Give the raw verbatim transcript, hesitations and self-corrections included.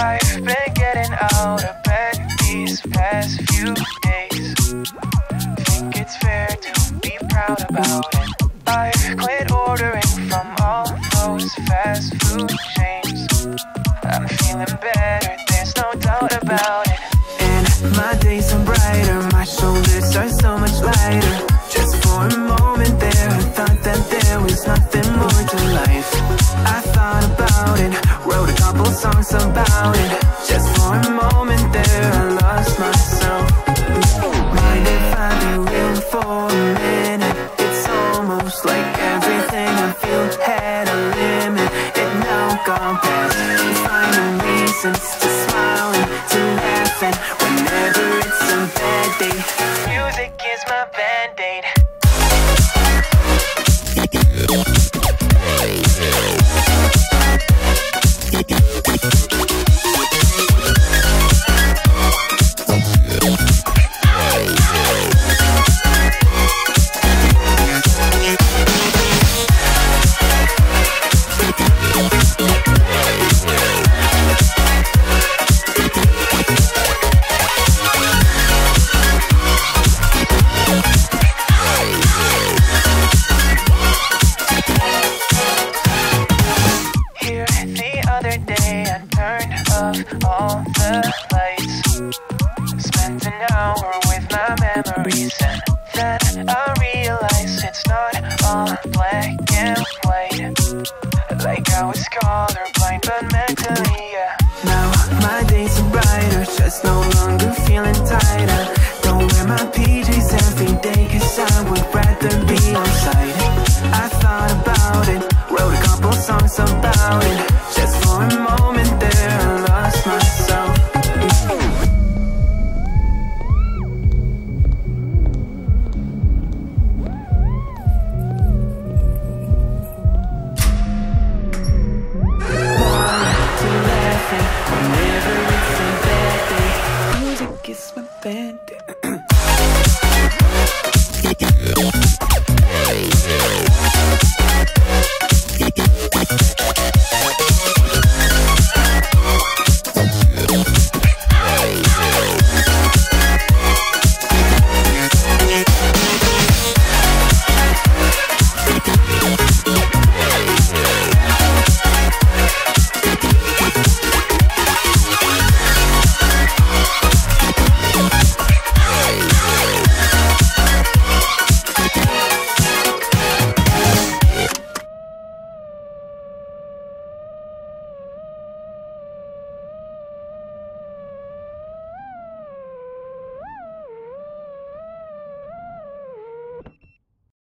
I've been getting out of bed these past few days. Think it's fair to be proud about it. I've quit ordering from all those fast food chains. I'm feeling better, there's no doubt about it. And my days are brighter, my shoulders are so much lighter. Just for a moment there, I thought that there was nothing more to life. I thought about it, wrote a couple songs about it. Just for a moment there, I lost myself. Mind if I be real for a minute? It's almost like everything I feel had a limit. It now gone past, finding reasons to smile and to laugh. And whenever it's a bad day, music is my band-aid. All the lights, spent an hour with my memories, and then I realized it's not all black and white. Like I was colorblind, but mentally, yeah. Now my days are brighter, just no longer feeling tighter. Don't wear my P Js every day, cause I would rather be on site. I thought about it, wrote a couple songs about it. Just for a moment there, I lost myself. Whenever it's a bad day, music is my band.